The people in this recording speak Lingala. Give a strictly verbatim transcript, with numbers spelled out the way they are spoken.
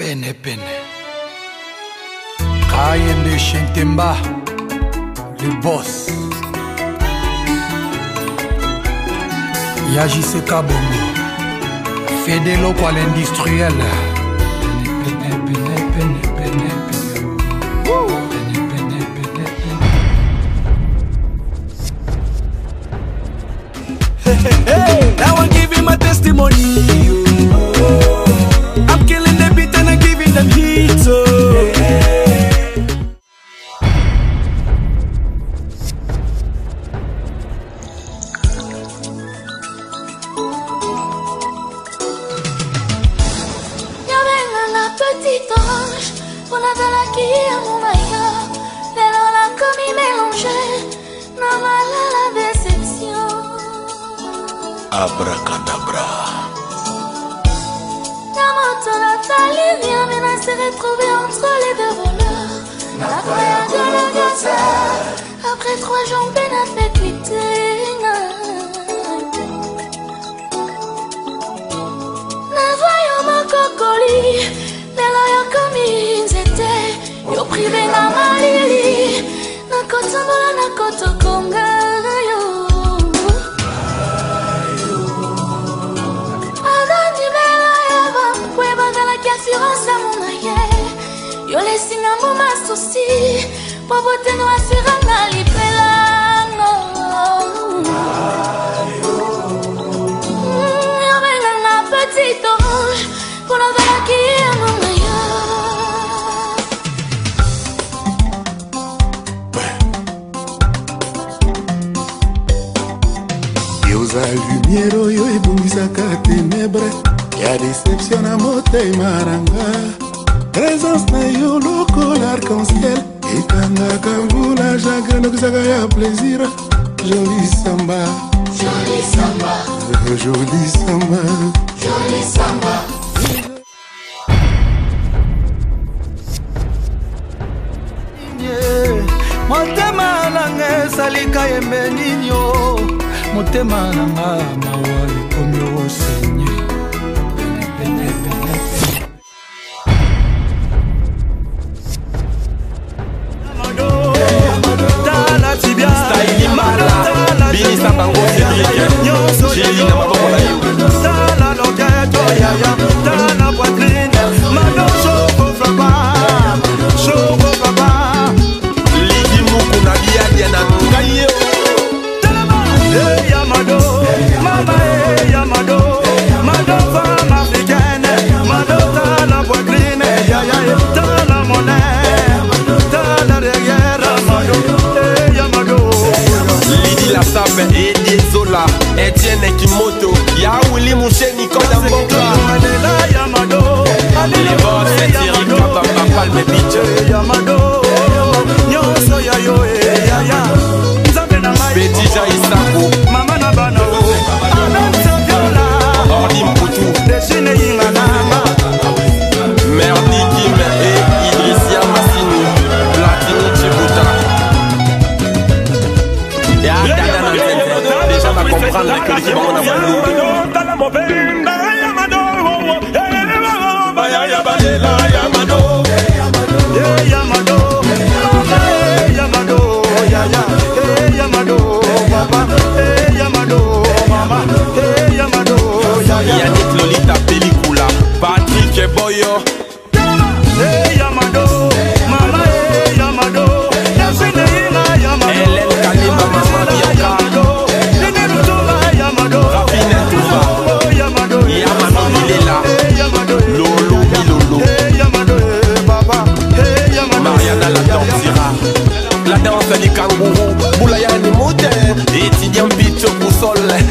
Pene pene Kayembe Shentemba, le boss Yajise Kabongo Fedelo kwa l'industriel. Pene pene pene pene pene pene pene pene. Hey, now I'm giving my testimony. I'm killing the beat and I'm giving them heat. So. Petite orange, on a de la qui à mon maillot. Elle en a commis mélangé, normal à la déception. Abracadabra. La moto Nathalie vient maintenant se retrouver entre les deux voleurs. La croyance de la gosse, après trois jours, Ben a fait quitter. Ne voyons mon cocoli. Yo privé na malili na kotambola na kotokonga yo Adani bela eva kweba ngala kiassurance à mon aye Yo laissing à mon souci pour botter no assurance na lipelango Yo venga na petite orange pour la bella qui est mon aye La lumière oyo ebongisaka ténèbre ya déception na motema maranga présence na yo lokola arc-en-ciel ekangaka mvula chagrin nakisaka ya plaisir joli samba joli samba joli samba joli samba Motema nanga salika yembe ninyo Motema nanga mawa ekomi osenye Pene pene pene Tala tibia Style Mala Bini Sabango Cédric Chéri na maboko na yo Tala loketo yaya Tala poitrine Mado choko frapa Choko frapa Ligi muku na biadia na ngaye Hey Yamado, mama hey Yamado, Mado femme africaine, Mado tala poitrine, ya ya tala monnaie, tala derrière, Mado, hey Yamado. Lidi la sape et Zola, Etienne Kimoto, ya Willy Moucheni Koda Mboka. Yamado, les boss c'est Thierry Kaba, Palme Beach, Yamado, Nyonso ya yo ya ya. Petit Jaïsako, Mama Nabano, Adam Saviola, Ordi Mputu, Deshine Yinganama, Merdi Kim et Idrissia Massini, Platini Chibuta. Et Adana Nanzente, déjà va comprendre que l'équipe en a fallu. Yannick Lolita Pellicula, Patrick Boyo. Hey Yamado, Mama hey Yamado, Hélène Kalimba, Mama Bianca, Yamado, Rafine Touba, Yamado, Yamado Milela, Lolo Milolo, Baba, Mariana la dansira, la danse des kangourous, Boulayani Moté, Étudiant Pito Boussole.